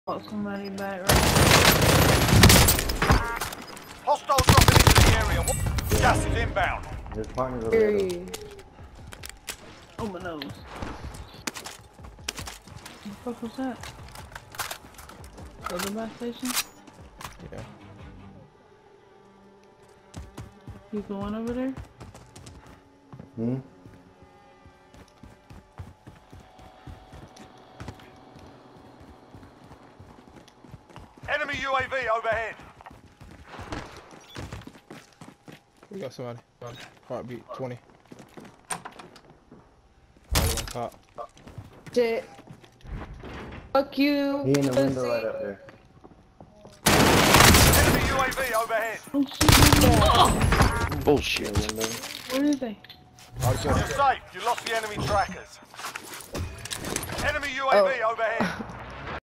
Got somebody back right Hostiles dropping into the area. Gas is inbound. His partner's over here. there. Oh my nose. What the fuck was that? The gas station? Yeah. You going over there? Hmm? Enemy UAV overhead. We got somebody. Heartbeat 20. All on top. Shit. Fuck you. He in the window pussy. right up there. Enemy UAV overhead. Oh shit. Bullshit. Where is they? You're safe. You lost the enemy trackers. Enemy UAV overhead.